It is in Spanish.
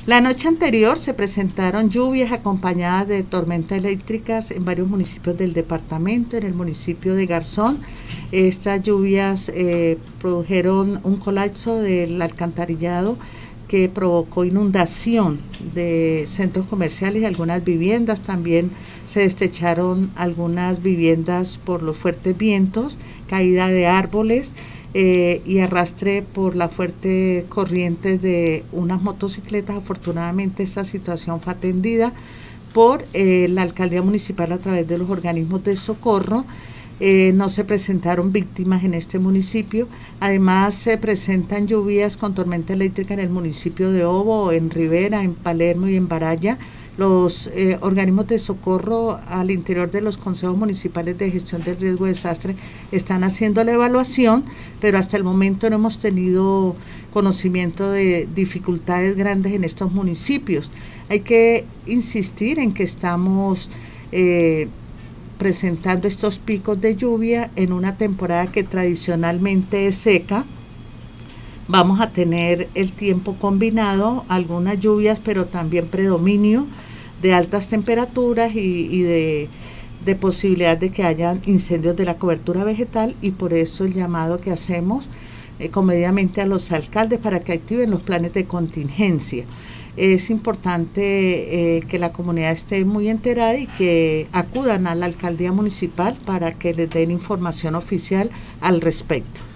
La noche anterior se presentaron lluvias acompañadas de tormentas eléctricas en varios municipios del departamento. En el municipio de Garzón, estas lluvias produjeron un colapso del alcantarillado que provocó inundación de centros comerciales y algunas viviendas. También se destecharon algunas viviendas por los fuertes vientos, caída de árboles y arrastre por la fuerte corriente de unas motocicletas. Afortunadamente esta situación fue atendida por la alcaldía municipal a través de los organismos de socorro. No se presentaron víctimas en este municipio. Además se presentan lluvias con tormenta eléctrica en el municipio de Obo, en Rivera, en Palermo y en Baraya. Los organismos de socorro al interior de los consejos municipales de gestión del riesgo de desastre están haciendo la evaluación, pero hasta el momento no hemos tenido conocimiento de dificultades grandes en estos municipios. Hay que insistir en que estamos presentando estos picos de lluvia en una temporada que tradicionalmente es seca. Vamos a tener el tiempo combinado, algunas lluvias, pero también predominio de altas temperaturas y de posibilidad de que haya incendios de la cobertura vegetal, y por eso el llamado que hacemos comedidamente a los alcaldes para que activen los planes de contingencia. Es importante que la comunidad esté muy enterada y que acudan a la alcaldía municipal para que les den información oficial al respecto.